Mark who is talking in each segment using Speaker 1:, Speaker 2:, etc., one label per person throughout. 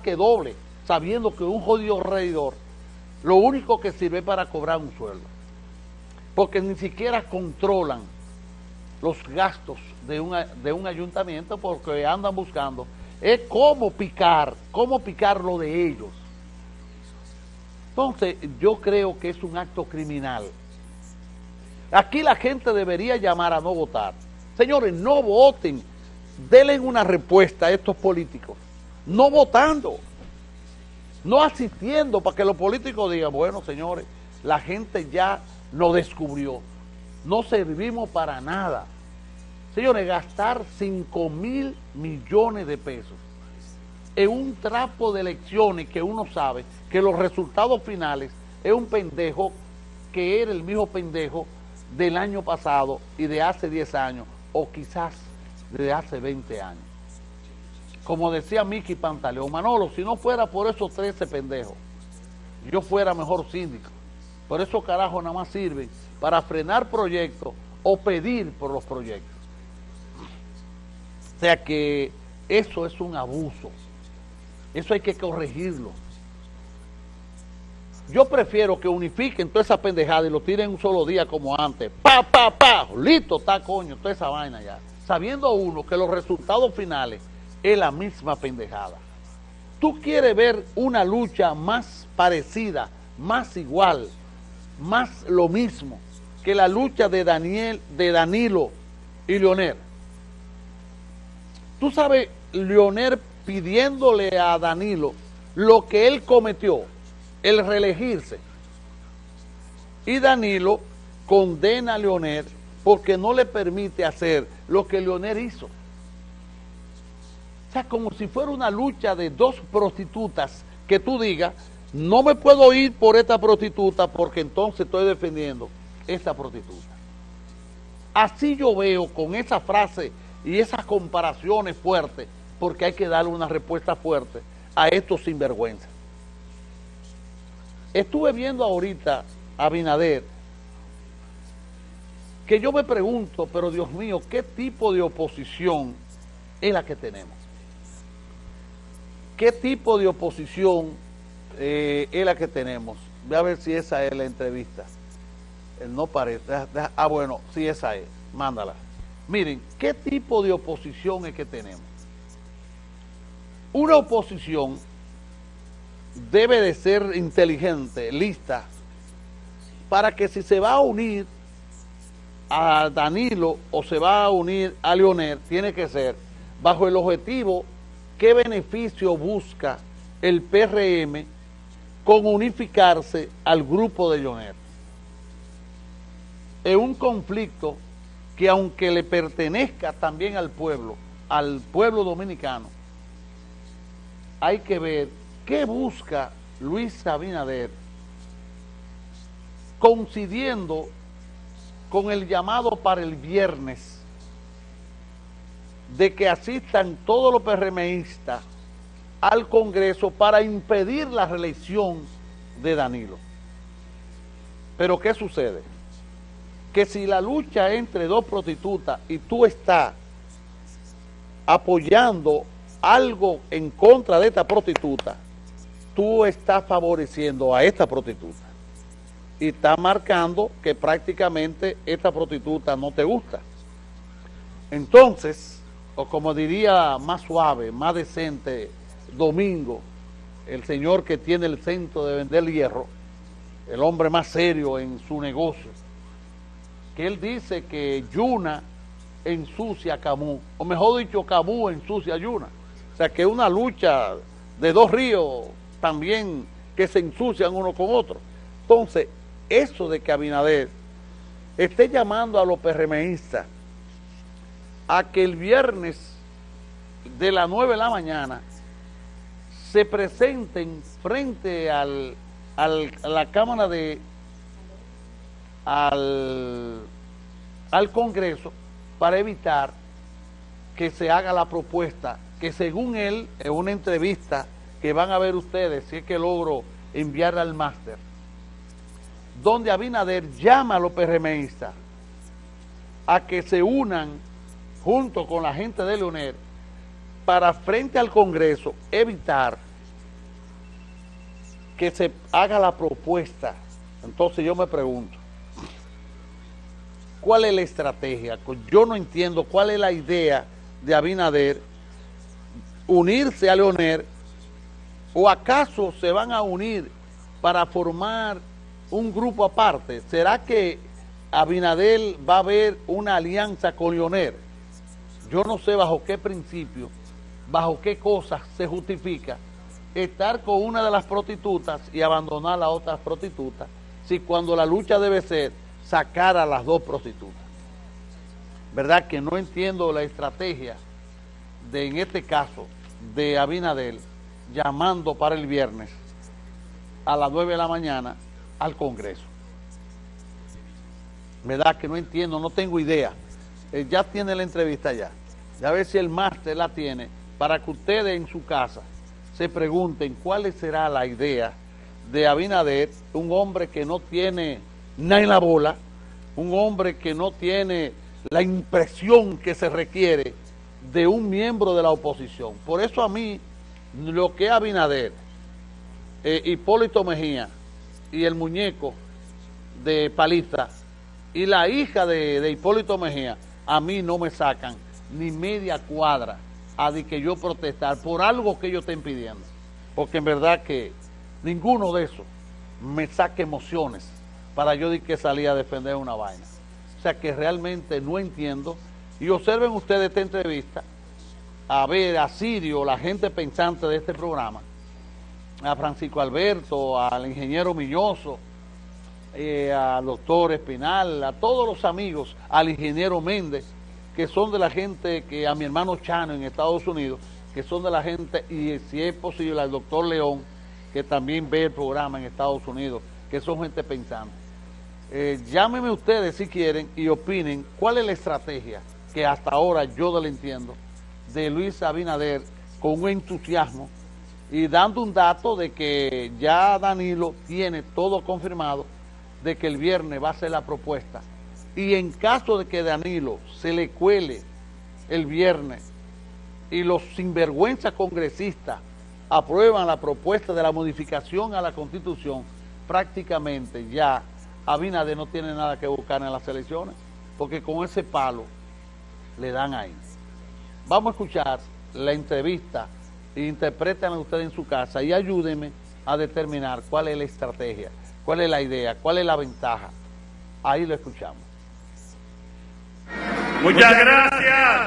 Speaker 1: que doble, sabiendo que un jodido regidor lo único que sirve para cobrar un sueldo, porque ni siquiera controlan los gastos de un ayuntamiento, porque andan buscando es cómo picar lo de ellos. Entonces yo creo que es un acto criminal. Aquí la gente debería llamar a no votar. Señores, no voten, denle una respuesta a estos políticos, no votando, no asistiendo, para que los políticos digan, bueno, señores, la gente ya nos descubrió, no servimos para nada. Señores, gastar 5.000 millones de pesos en un trapo de elecciones que uno sabe que los resultados finales es un pendejo que era el mismo pendejo del año pasado y de hace 10 años, o quizás de hace 20 años. Como decía Miki Pantaleón, Manolo, si no fuera por esos 13 pendejos, yo fuera mejor síndico. Por esos carajos nada más sirven para frenar proyectos o pedir por los proyectos. O sea que eso es un abuso. Eso hay que corregirlo. Yo prefiero que unifiquen toda esa pendejada y lo tiren un solo día como antes. ¡Pa! Listo, está coño, toda esa vaina ya. Sabiendo uno que los resultados finales es la misma pendejada. Tú quieres ver una lucha más parecida, más igual, más lo mismo que la lucha de Danilo y Leonel. Tú sabes, Leonel pidiéndole a Danilo lo que él cometió, el reelegirse, y Danilo condena a Leonel porque no le permite hacer lo que Leonel hizo. O sea, como si fuera una lucha de dos prostitutas que tú digas, no me puedo ir por esta prostituta porque entonces estoy defendiendo esta prostituta. Así yo veo con esa frase y esas comparaciones fuertes, porque hay que darle una respuesta fuerte a estos sinvergüenzas. Estuve viendo ahorita a Abinader, que yo me pregunto, pero Dios mío, ¿qué tipo de oposición es la que tenemos? ¿Qué tipo de oposición es la que tenemos? Voy a ver si esa es la entrevista. No parece. Bueno, sí, esa es. Mándala. Miren, ¿qué tipo de oposición es que tenemos? Una oposición debe de ser inteligente, lista, para que si se va a unir a Danilo o se va a unir a Leonel, tiene que ser bajo el objetivo qué beneficio busca el PRM con unificarse al grupo de Leonel. Es un conflicto que aunque le pertenezca también al pueblo dominicano, hay que ver qué busca Luis Abinader coincidiendo con el llamado para el viernes de que asistan todos los PRMistas al Congreso para impedir la reelección de Danilo. Pero ¿qué sucede? Que si la lucha entre dos prostitutas y tú estás apoyando algo en contra de esta prostituta, tú estás favoreciendo a esta prostituta y estás marcando que prácticamente esta prostituta no te gusta. Entonces, o como diría más suave, más decente, Domingo, el señor que tiene el centro de vender hierro, el hombre más serio en su negocio, que él dice que Yuna ensucia a Camus, o mejor dicho, Camus ensucia a Yuna. O sea, que es una lucha de dos ríos también que se ensucian uno con otro. Entonces, eso de que Abinader esté llamando a los PRMistas a que el viernes de las 9 de la mañana se presenten frente a la Cámara al Congreso para evitar que se haga la propuesta que según él, en una entrevista que van a ver ustedes, si es que logro enviarla al máster, donde Abinader llama a los PRMistas a que se unan junto con la gente de Leonel para frente al Congreso evitar que se haga la propuesta. Entonces yo me pregunto, ¿cuál es la estrategia? Yo no entiendo cuál es la idea de Abinader unirse a Leonel, o acaso se van a unir para formar un grupo aparte. ¿Será que Abinader va a ver una alianza con Leonel? Yo no sé bajo qué principio, bajo qué cosas se justifica estar con una de las prostitutas y abandonar a las otras prostitutas, si cuando la lucha debe ser sacar a las dos prostitutas. ¿Verdad que no entiendo la estrategia de, en este caso, de Abinader llamando para el viernes a las 9 de la mañana al Congreso? ¿Verdad que no entiendo? No tengo idea. Ya tiene la entrevista ya. A ver si el máster la tiene para que ustedes en su casa se pregunten cuál será la idea de Abinader, un hombre que no tiene nada en la bola, un hombre que no tiene la impresión que se requiere de un miembro de la oposición. Por eso a mí, lo que es Abinader, Hipólito Mejía y el muñeco de Paliza y la hija de Hipólito Mejía, a mí no me sacan ni media cuadra a de que yo protestar por algo que ellos estén pidiendo, porque en verdad que ninguno de esos me saca emociones para yo de que salí a defender una vaina. O sea que realmente no entiendo. Y observen ustedes esta entrevista, a ver a Sirio, la gente pensante de este programa, a Francisco Alberto, al ingeniero Miñoso, al doctor Espinal, a todos los amigos, al ingeniero Méndez, que son de la gente, que a mi hermano Chano en Estados Unidos, que son de la gente, y si es posible al doctor León, que también ve el programa en Estados Unidos, que son gente pensante. Llámenme ustedes si quieren y opinen cuál es la estrategia que hasta ahora yo no le entiendo de Luis Abinader, con un entusiasmo y dando un dato de que ya Danilo tiene todo confirmado de que el viernes va a ser la propuesta, y en caso de que Danilo se le cuele el viernes y los sinvergüenzas congresistas aprueban la propuesta de la modificación a la Constitución, prácticamente ya Abinader no tiene nada que buscar en las elecciones, porque con ese palo le dan ahí. Vamos a escuchar la entrevista, interpretenla ustedes en su casa y ayúdenme a determinar cuál es la estrategia, cuál es la idea, cuál es la ventaja. Ahí lo escuchamos.
Speaker 2: Muchas gracias.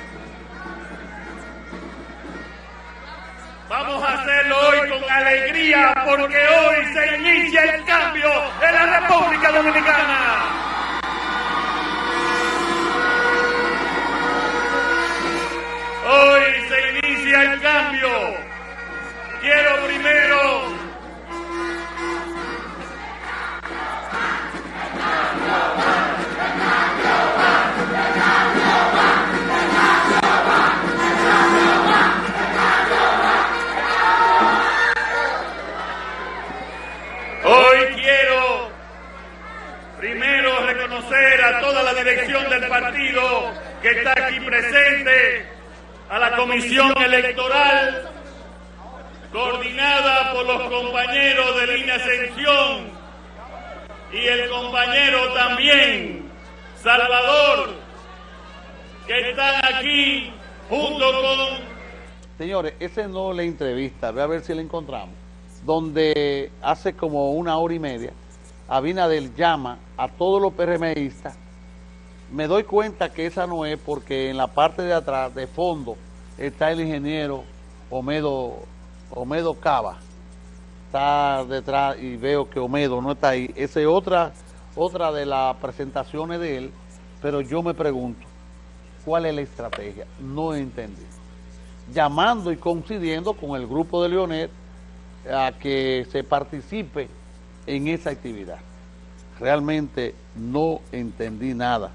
Speaker 2: Vamos a hacerlo hoy con alegría, porque hoy se inicia el cambio en la República Dominicana. Hoy se inicia el cambio. Quiero primero reconocer a toda la dirección del partido que está aquí presente, a la comisión electoral, coordinada por los compañeros de Línea Ascensión y el compañero también, Salvador, que están aquí junto con...
Speaker 1: Señores, esa no es la entrevista, voy a ver si la encontramos, donde hace como 1 hora y media, Abinader llama a todos los PRMistas. Me doy cuenta que esa no es, porque en la parte de atrás, de fondo, está el ingeniero Omedo Cava. Está detrás y veo que Omedo no está ahí. Esa es otra de las presentaciones de él, pero yo me pregunto, ¿cuál es la estrategia? No entendí. Llamando y coincidiendo con el grupo de Leonel a que se participe en esa actividad. Realmente no entendí nada.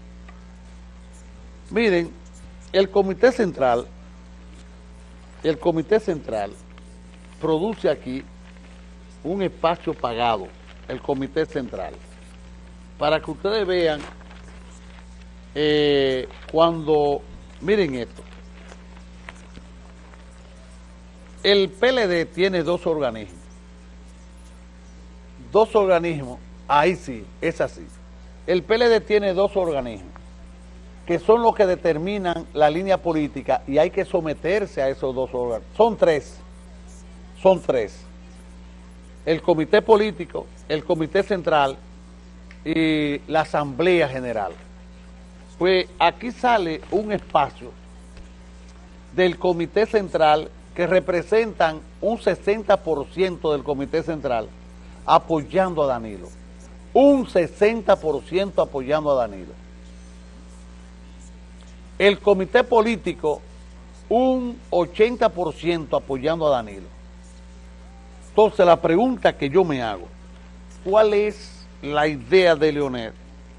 Speaker 1: Miren, el Comité Central produce aquí un espacio pagado, el Comité Central, para que ustedes vean cuando, miren esto, el PLD tiene 2 organismos, dos organismos, ahí sí, es así. El PLD tiene dos organismos, que son los que determinan la línea política y hay que someterse a esos dos órganos. Son tres. El comité político, el comité central y la asamblea general. Pues aquí sale un espacio del comité central que representan un 60% del comité central apoyando a Danilo. Un 60% apoyando a Danilo. El comité político, un 80% apoyando a Danilo. Entonces la pregunta que yo me hago, ¿cuál es la idea de Leonel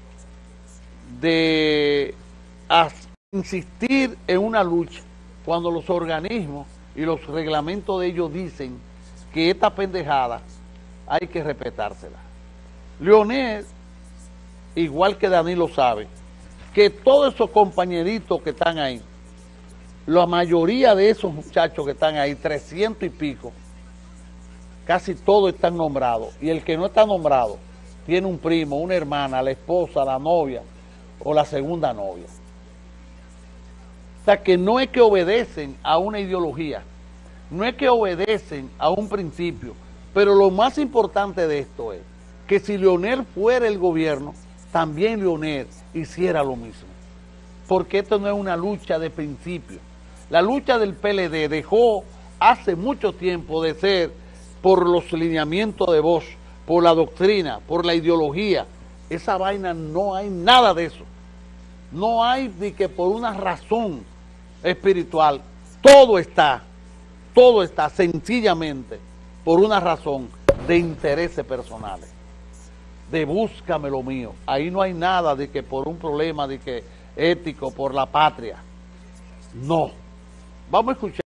Speaker 1: de insistir en una lucha cuando los organismos y los reglamentos de ellos dicen que esta pendejada hay que respetársela? Leonel, igual que Danilo, sabe que todos esos compañeritos que están ahí, la mayoría de esos muchachos que están ahí, 300 y pico, casi todos están nombrados, y el que no está nombrado tiene un primo, una hermana, la esposa, la novia o la segunda novia. O sea que no es que obedecen a una ideología, no es que obedecen a un principio, pero lo más importante de esto es que si Leonel fuera el gobierno, también Leonel hiciera lo mismo, porque esto no es una lucha de principio. La lucha del PLD dejó hace mucho tiempo de ser por los lineamientos de Bosch, por la doctrina, por la ideología. Esa vaina no hay nada de eso. No hay de que por una razón espiritual, todo está sencillamente por una razón de intereses personales, de búscame lo mío. Ahí no hay nada de que por un problema de que ético, por la patria. No. Vamos a escuchar.